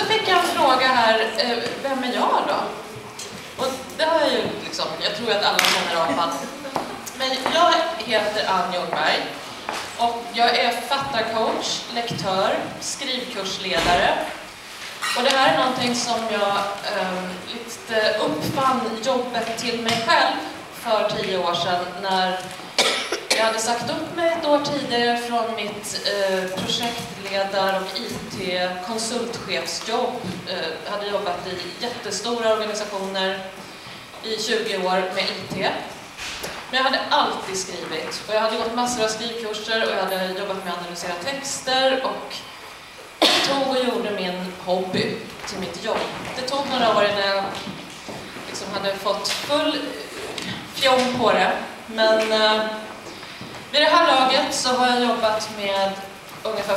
så fick jag en fråga här, vem är jag då? Och det har jag ju liksom, jag tror att alla känner apan. Men jag heter Ann Ljungberg och jag är författarcoach, lektör, skrivkursledare. Och det här är någonting som jag lite uppfann jobbet till mig själv för 10 år sedan när jag hade sagt upp mig ett år tidigare från mitt projektledar- och IT-konsultchefsjobb. Jag hade jobbat i jättestora organisationer i 20 år med IT. Men jag hade alltid skrivit och jag hade gått massor av skrivkurser och jag hade jobbat med att analysera texter och tog och gjorde min hobby till mitt jobb. Det tog några år innan jag liksom hade fått full fjong på det. Men vid det här laget så har jag jobbat med ungefär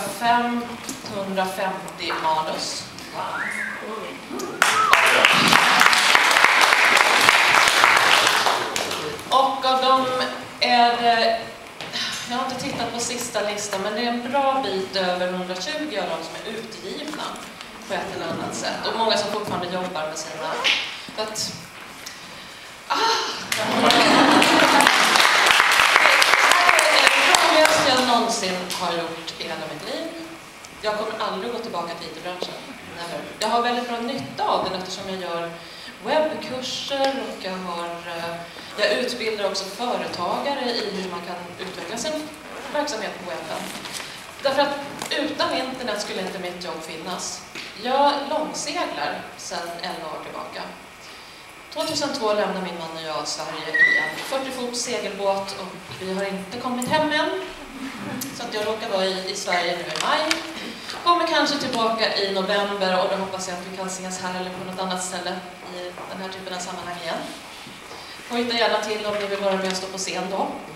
550 manus. Och av dem är det, jag har inte tittat på sista listan, men det är en bra bit över 120 av dem som är utgivna på ett eller annat sätt. Och många som fortfarande jobbar med sina... Det roligaste jag någonsin har gjort i hela mitt liv. Jag kommer aldrig gå tillbaka till IT-branschen. Jag har väldigt bra nytta av den eftersom jag gör webbkurser och jag utbildar också företagare i hur man kan utveckla sin verksamhet på webben. Därför att utan internet skulle inte mitt jobb finnas. Jag långseglar sedan 11 år tillbaka. 2002 lämnade min man och jag Sverige i en 40-fot segelbåt och vi har inte kommit hem än. Så att jag råkar vara i Sverige nu i maj. Kommer kanske tillbaka i november och då hoppas jag att vi kan ses här eller på något annat ställe i den här typen av sammanhang igen. Och hitta gärna till om ni vill vara med och stå på scen då.